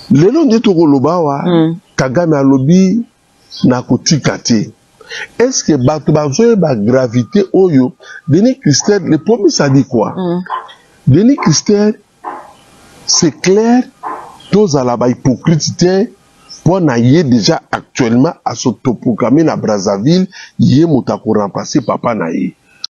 Lelo nde tokoloba wa Kagame alobi na kotika te. Est-ce que bato bazoye ba gravité oyo Denis Christelle, le premier ça dit quoi? Denis Christelle, c'est clair, tous à la hypocrite pour naïe déjà actuellement à s'autoproclamer na Brazzaville, yé motako remplacer papa naïe.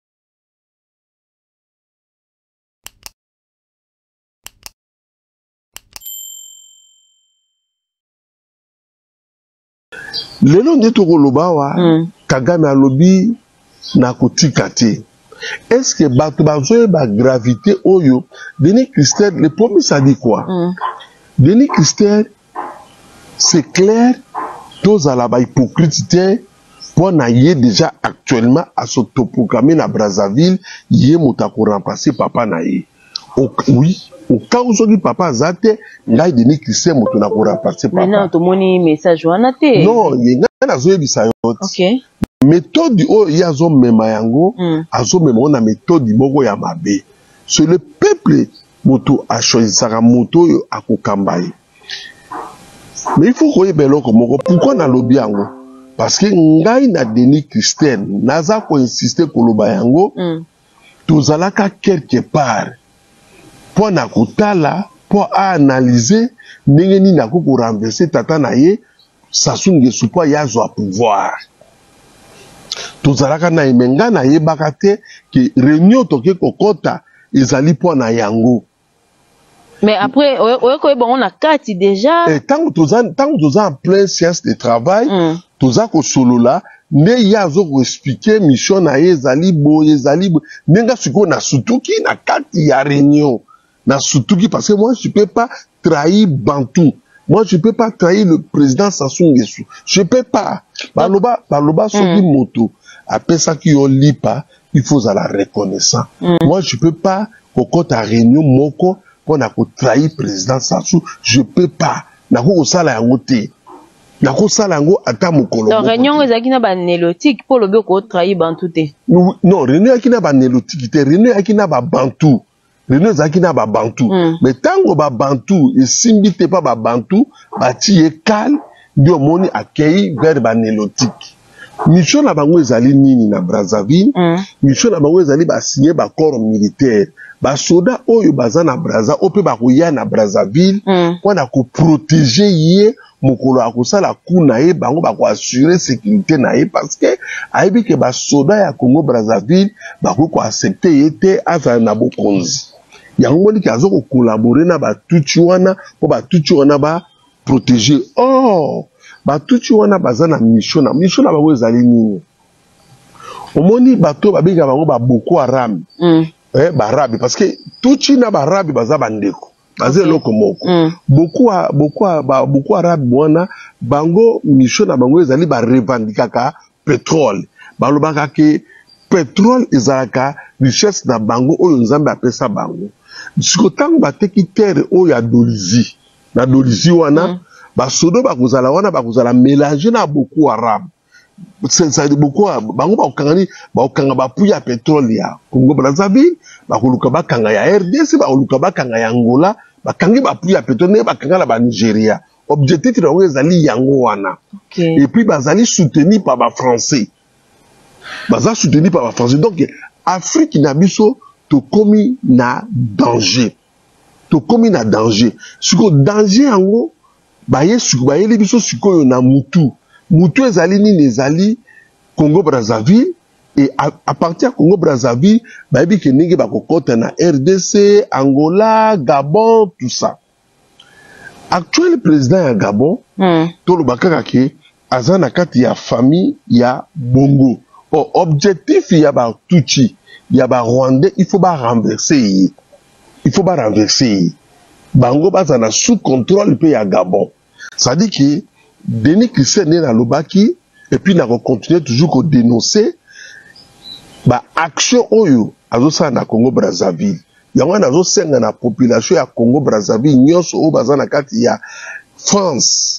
Lelo nde tokoloba wa Kagame alobi na kotika te. Est-ce que bato bazoye ba gravité oyo Denis Christelle, le premier ça dit quoi? Denis Christelle, c'est clair, tous à la hypocrite pour naïe déjà actuellement à s'autoproclamer na Brazzaville, yé motako remplacer papa naïe. Oui, au cas où je dis papa Zate, là il Denis Christelle motako remplacer papa. Maintenant tout moni message wanate. Non, il y a zoé bisayote. OK. Méthode o yazo mema yango, azo mema on a méthode moko ya mabe. C'est le peuple moto a choisi sa moto a kokambaye. Mais il faut qu'on ait belo comme pourquoi na lobby yango? Parce que ngai na Denis Christelle, naza ko insister ko loba yango, tozalaka quelque part pour na kotala, pour analyser ndenge ni na ko renverser tata na ye Sassou Nguesso po yazo a pouvoir. Tozalaka na emenga na yebaka te ki réunion toke kokota ezali po na yango. Mais après, on a quatre déjà. Et tant que tu en plein séance de travail, tu as solo là, ne yazo ko expliquer mission na ezali bo. Nenga suko na sutuki na kati ya réunion. Na sutuki parce que moi je peux pas trahir Bantou. Moi je peux pas trahir le président Sassou Nguesso. Je peux pas. Baloba soki moto. Après ça qui on lit pas, il faut à la reconnaissance. Moi je peux pas kokota réunion moko pour na ko trahir président Sassou, je peux pas. Na ko sala yango te. Na ko sala yango ata mokolo. Donc réunion ezaki na ba nélotique pour le ko trahir Bantou te. Non, réunion ezaki na ba nélotique te, réunion ezaki na ba Bantou. Réunion ezaki na ba Bantou. Mais tango ba Bantou et simbi te pas ba Bantou, ba ti e calme, dio moni accueilli vers ba nélotique. Mission na bango ezali nini na Brazzaville? Mission na bango ezali ba signer ba corps militaire. Ba soda oyo baza na Brazza ope ba koya na Brazzaville pour na ko protéger yé mokolo akosala kuna ye bango ba ko assurer sécurité na ye parce que ayebi ke ba soda ya Congo Brazzaville ba ko accepter yete aza na bokonzi. Yango moni kazo ko collaborer na ba tuchi wana po ba tuchi wana ba protéger. Oh, ba tuchi wana baza na mission na bango ezali nini? Omoni bato ba benga bango ba Boko Haram. Barabi parce que tout china barabi baza bandeko baze loko moko beaucoup arabe wana bango mission na bango ezali ba revendikaka pétrole balobaka ke pétrole ezalaka richesse na bango oyo nzambe apesa bango siko tango bateki terre oyo ya dolizi na dolizi wana basodo bakozala wana bakozala mélanger na beaucoup arabe. Ça dit beaucoup bango bakanga bapuya pétrole ya Congo Brazzaville bakoluka bakanga ya RDC bakoluka bakanga ya Angola bakangi bapuya pétrole bakanga la ba Nigeria objectif na ezali yango wana et puis bazali soutenu par ba français donc Afrique na biso to komi na danger siko danger yango baye biso sikoyo na mutu ezali nini ezali Congo Brazzaville et à partir de Congo Brazzaville bayebi ke ndenge bakokota na RDC, Angola, Gabon, tout ça. Actuel président ya Gabon tolobaka ke aza na kati ya famille ya Bongo. Objectif ya ba Tutsi, ya ba Rwandais, il faut ba renverser. Bango baza na sous contrôle pe ya Gabon. Ça dit que Denis Christelle n'est na lobaki et puis n'a continuer toujours à dénoncer ba action oyo azosa na Congo Brazzaville. Yango nazo senga na population ya Congo Brazzaville nyonso o baza na kati ya France,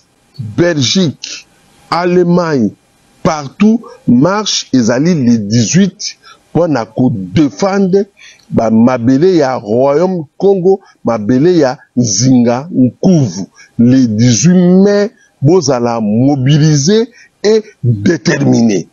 Belgique, Allemagne, partout marche ezali le 18 pour défendre ba mabele ya Royaume Congo, mabele ya Nzinga Nkuvu. Les 18 mai, bozala mobilisés et déterminés.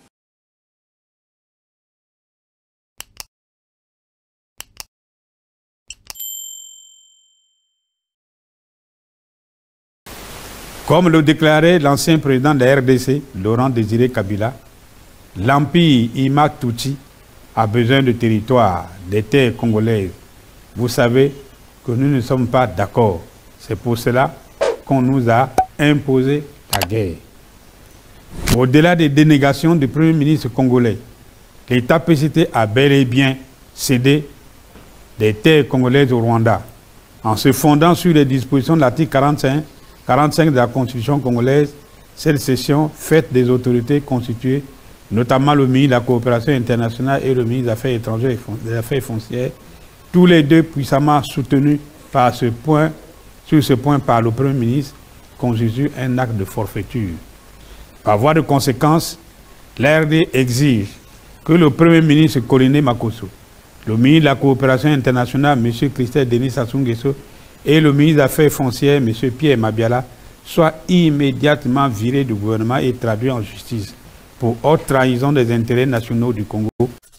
Comme le déclarait l'ancien président de la RDC, Laurent Désiré Kabila, l'empire Imak Touti a besoin de territoire, des terres congolaises. Vous savez que nous ne sommes pas d'accord. C'est pour cela qu'on nous a imposé la guerre. Au-delà des dénégations du Premier ministre congolais, l'État PCT a bel et bien cédé des terres congolaises au Rwanda en se fondant sur les dispositions de l'article 45 de la Constitution congolaise. Cette cession faite des autorités constituées, notamment le ministre de la Coopération internationale et le ministre des Affaires étrangères et des Affaires foncières, tous les deux puissamment soutenus par sur ce point par le Premier ministre, constitue un acte de forfaiture. Par voie de conséquence, l'RD exige que le Premier ministre Koliné Makosso, le ministre de la Coopération internationale, M. Christophe Denis Sassou Nguesso, et le ministre des Affaires foncières, M. Pierre Mabiala, soient immédiatement virés du gouvernement et traduits en justice pour haute trahison des intérêts nationaux du Congo